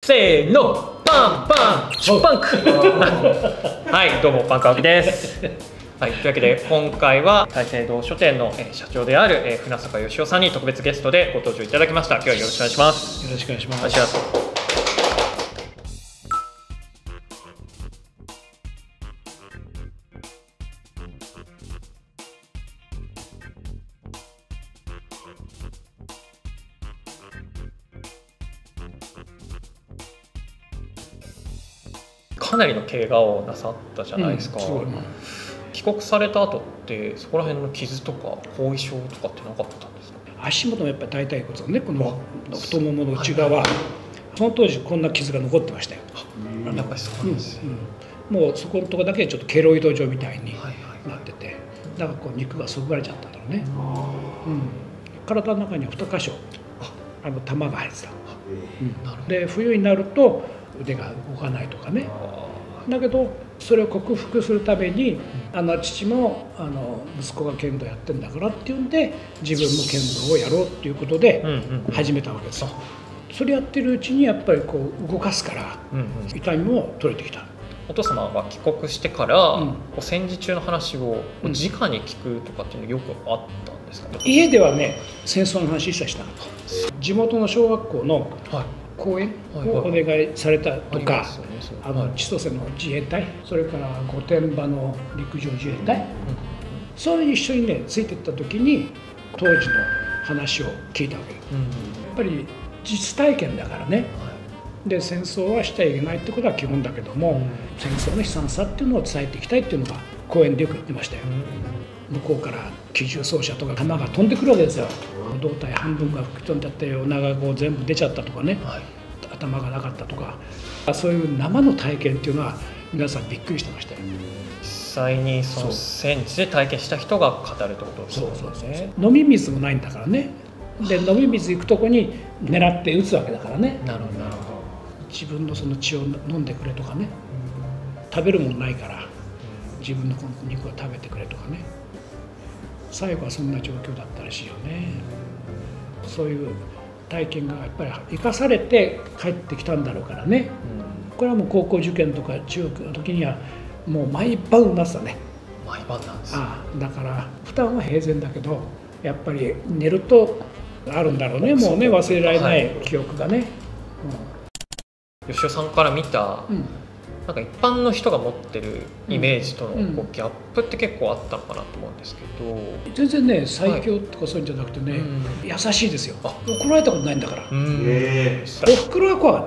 せーの、パンパンパンクはい、どうもパンク青木です。はい、というわけで今回は大聖堂書店の社長である船坂義雄さんに特別ゲストでご登場いただきました。今日はよろしくお願いします。 よろしくお願いします。 お願いします。かなりの怪我をなさったじゃないですか。帰国された後ってそこら辺の傷とか後遺症とかってなかったんですか？ 足元もやっぱり大腿骨のね、この太ももの内側、その当時こんな傷が残ってましたよ。 やっぱりそうなんですよ。 もうそこのとこだけちょっとケロイド状みたいになってて、だからこう肉がそぐわれちゃったんだろうね。体の中には2箇所玉が入ってた。で冬になると腕が動かないとかね。だけどそれを克服するために父も息子が剣道やってんだからっていうんで自分も剣道をやろうっていうことで始めたわけですよ。それやってるうちにやっぱりこう動かすから痛みも取れてきた。 お父様が帰国してから戦時中の話を直に聞くとかっていうのよくあったんですかね？ 家ではね戦争の話一切しなかった。地元の小学校の講演をお願いされたとか、千歳の自衛隊、それから御殿場の陸上自衛隊、それに一緒にねついていった時に当時の話を聞いたわけ。やっぱり実体験だからね。で戦争はしちゃいけないってことは基本だけども、戦争の悲惨さっていうのを伝えていきたいっていうのが講演でよく言ってましたよ。向こうから機銃掃射とか弾が飛んでくるわけですよ。胴体半分が吹き飛んじゃってお腹が全部出ちゃったとかね、頭がなかったとか、そういう生の体験っていうのは皆さんびっくりしてましたよ。 実際にその戦地で体験した人が語るってことですね。 飲み水もないんだからね。で飲み水行くとこに狙って撃つわけだからね。 なるほどなるほど。 自分のその血を飲んでくれとかね、食べるものないから自分の肉を食べてくれとかね、最後はそんな状況だったらしいよね。そういう体験がやっぱり生かされて帰ってきたんだろうからね。これはもう高校受験とか中学の時にはもう毎晩なってたね。 毎晩なんです。 だから普段は平然だけどやっぱり寝るとあるんだろうね。もうね忘れられない記憶がね。 吉尾さんから見た、なんか一般の人が持ってるイメージとのギャップって結構あったのかなと思うんですけど、 全然ね最強とかそういうんじゃなくてね、優しいですよ。怒られたことないんだから。おふくろは怖かった。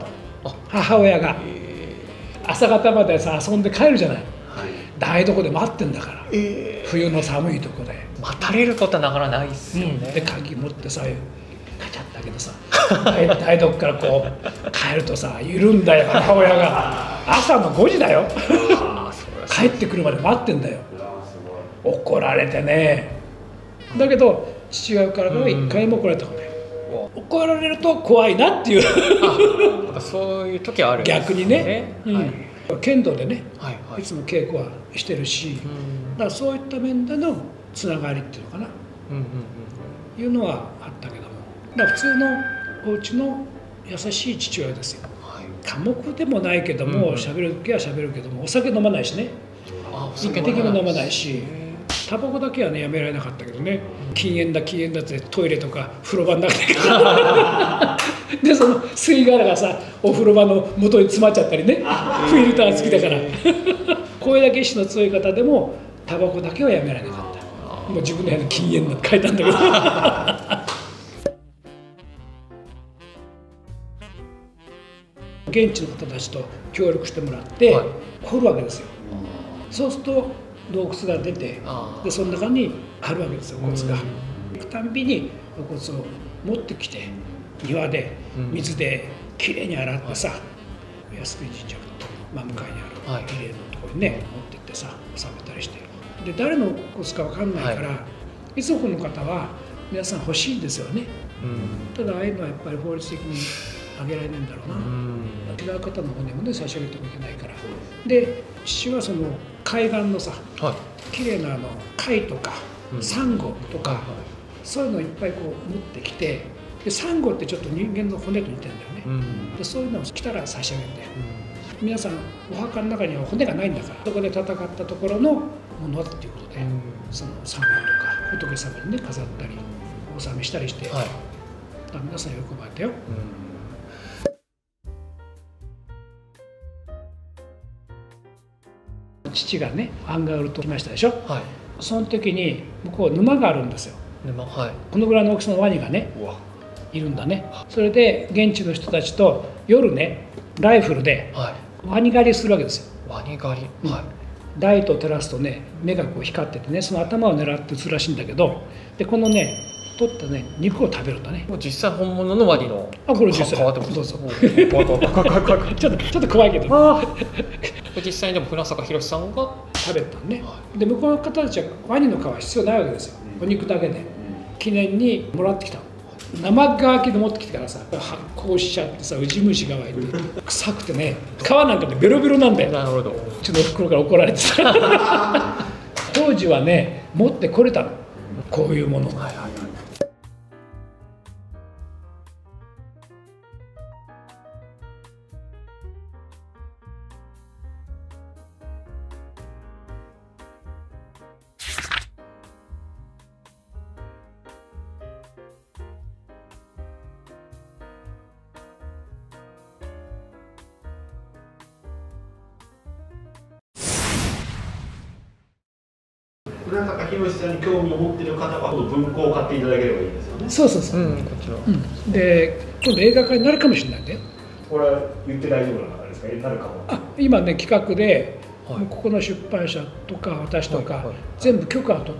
母親が朝方までさ遊んで帰るじゃない。台所で待ってんだから、冬の寒いとこで待たれることはなかなかないですよね。 で鍵持ってさカチャッだけどさ台所からこう帰るとさ緩んだよ母親が。朝の5時だよ帰ってくるまで待ってんだよ。怒られてね。だけど父親からは一回も怒られたことない。怒られると怖いなっていうそういう時はあるんですね。逆にね。剣道でねいつも稽古はしてるし、だからそういった面でのつながりっていうのかないうのはあったけども、だから普通のお家の優しい父親ですよ。寡黙でもないけども喋る時は喋るけどもお酒飲まないしね。一滴も飲まないし、タバコだけはねやめられなかったけどね。禁煙だってトイレとか風呂場の中ででその吸い殻がさお風呂場の元に詰まっちゃったりね、フィルター付きだからこれだけ意志の強い方でもタバコだけはやめられなかった。もう自分の部屋の禁煙の書いたんだけど現地の方たちと協力してもらって掘るわけですよ。そうすると洞窟が出て、でその中にあるわけですよ、お骨が。行くたんびにお骨を持ってきて庭で水できれいに洗ってさ、靖国神社の向かいにあるきれいなところにね持ってってさ納めたりして、で誰の骨か分かんないから、遺族の方は皆さん欲しいんですよね。ただああいうのはやっぱり法律的にあげられないんだろうな。違う方の骨もね差し上げてもいけないから。で父はその海岸のさきれいな貝とかサンゴとかそういうのをいっぱいこう持ってきて、でサンゴってちょっと人間の骨と似てるんだよね。 でそういうのを来たら差し上げて、皆さんお墓の中には骨がないんだから、そこで戦ったところのものだっていうことで、そのサンゴとか仏様にね飾ったりお納めしたりして、皆さん喜ばれたよ。父がねアンガールと来ましたでしょ、その時に向こう沼があるんですよ。このぐらいの大きさのワニがねいるんだね。それで現地の人たちと夜ねライフルでワニ狩りするわけですよ。 ワニ狩り、 ライトを照らすとね目がこう光っててね、その頭を狙って撃つらしいんだけど、でこのね取ったね肉を食べるんだね。 もう実際本物のワニのこれ実際変わってます。 どうぞちょっと怖いけど実際にでも船坂宏さんが食べたね。で向こうの方たちはワニの皮必要ないわけですよ。お肉だけで記念にもらってきた。生乾きで持ってきてからさ発酵しちゃってさ、ウジ虫が湧いて臭くてね、皮なんかでベロベロなんだよ。 なるほど。 うちの袋から怒られてさ当時はね持ってこれたの、こういうもの。 船坂宏さんに興味を持っている方は文庫を買っていただければいいですよね。 そうそうそう、こちら、で今度映画化になるかもしれないんだよ。 これは言って大丈夫な方ですか？なるかも。 今ね企画で、ここの出版社とか私とか、全部許可を取った。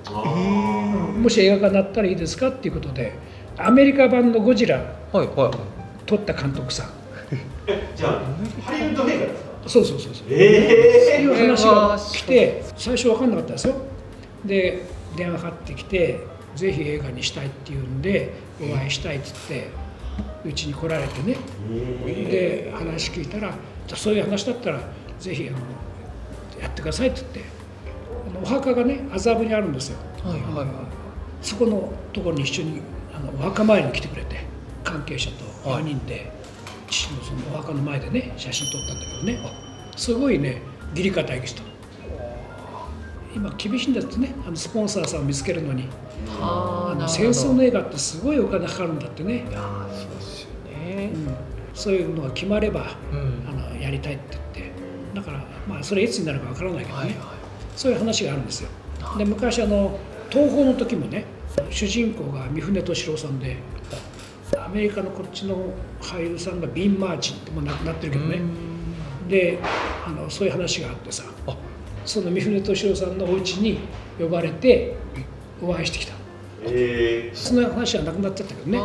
もし映画化になったらいいですかっていうことで、アメリカ版のゴジラ撮った監督さん。 じゃあハリウッド映画ですか？ そうそう。そういう話が来て、最初分かんなかったですよ。で電話かかってきて、ぜひ映画にしたいっていうんでお会いしたいっつってうちに来られてね、で話聞いたら、そういう話だったらぜひやってくださいって言って、お墓がね麻布にあるんですよ。そこのところに一緒にお墓参りに来てくれて、関係者と4人で父のそのお墓の前でね写真撮ったんだけどね、すごいね義理堅い人。今厳しいんだってね、スポンサーさんを見つけるのに。戦争の映画ってすごいお金かかるんだってね。 そうですよね。 そういうのが決まれば、やりたいって言って、だからまあそれいつになるかわからないけどね、そういう話があるんですよ。で昔東宝の時もね、主人公が三船敏郎さんで、アメリカのこっちの俳優さんがビン・マーチンってもう亡くなってるけどね、でそういう話があってさ、その三船敏郎さんのお家に呼ばれてお会いしてきた。その話はなくなっちゃったけどね。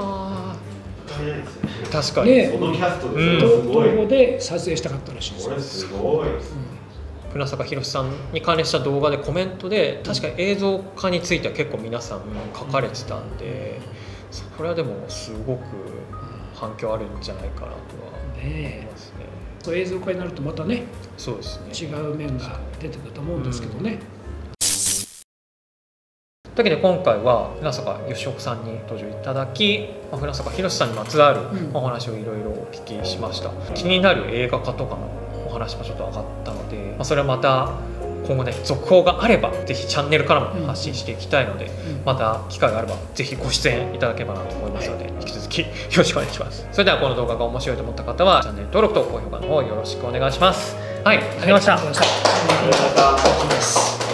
確かにね、 そのキャストで東宝で撮影したかったらしいです。 これすごい。 船坂宏さんに関連した動画でコメントで、確かに映像化については結構皆さん書かれてたんで、それはでもすごく反響あるんじゃないかなとは思いますね。 そう映像化になるとまたね、 そうですね、 違う面が出てくると思うんですけどね。 というわけで今回は船坂義雄さんに登場いただき、船坂宏さんにまつわるお話をいろいろお聞きしました。気になる映画化とかのお話もちょっと上がったので、それはまた今後ね続報があればぜひチャンネルからも発信していきたいので、また機会があればぜひご出演いただければなと思いますので、引き続きよろしくお願いします。それではこの動画が面白いと思った方はチャンネル登録と高評価の方よろしくお願いします。はい、ありがとうございました。